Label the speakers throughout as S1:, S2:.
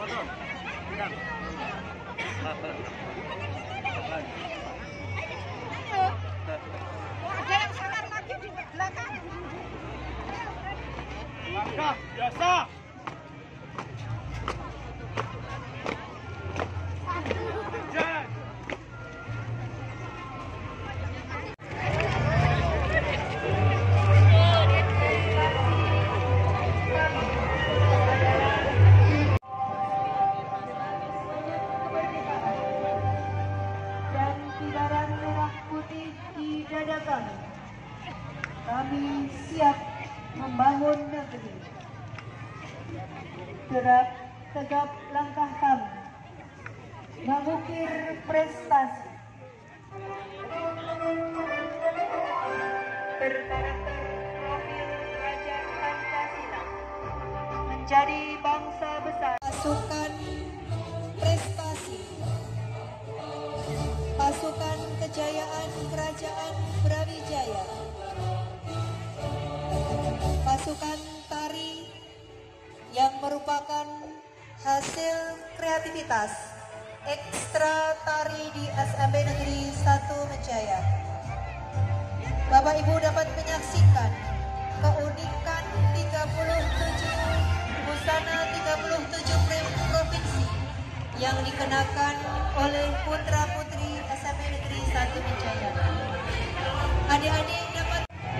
S1: Ada yang sangat lagi di belakang.
S2: Langkah biasa.
S3: Kami siap membangun negeri. Gerak tegap langkah kami, mengukir prestasi. Berkarakter profil Raja Pancasila, menjadi bangsa besar. Pasukan prestasi, pasukan kejayaan Kerajaan Brawijaya. Pasukan tari yang merupakan hasil kreativitas ekstra tari di SMP Negeri 1 Menjaya. Bapak Ibu dapat menyaksikan keunikan 37 busana 37 provinsi yang dikenakan oleh putra-putri SMP Negeri 1 Menjaya. Adik-adik dapat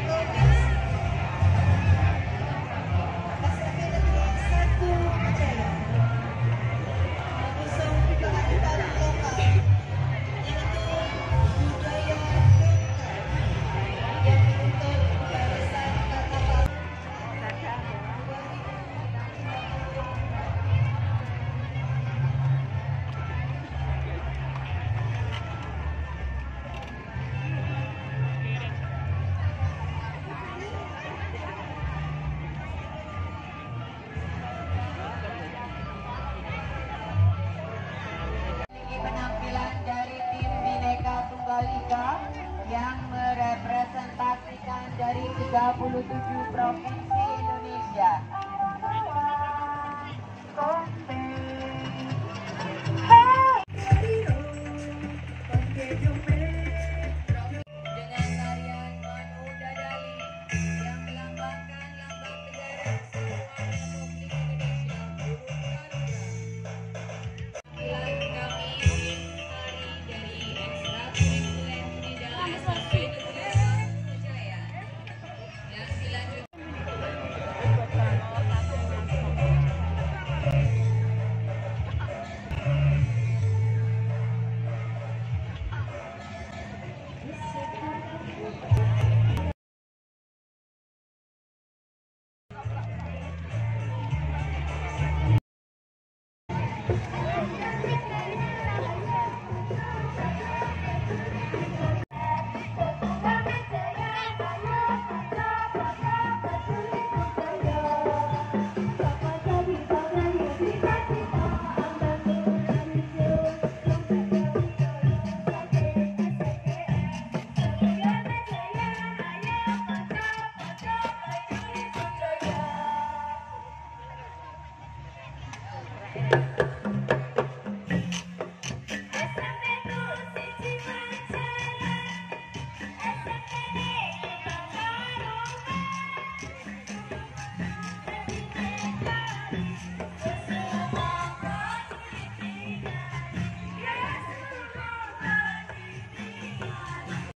S3: yang merepresentasikan dari 37 provinsi Indonesia. Dengan tarian Manu Dadali yang melambangkan lambang negara Republik Indonesia. Thank you.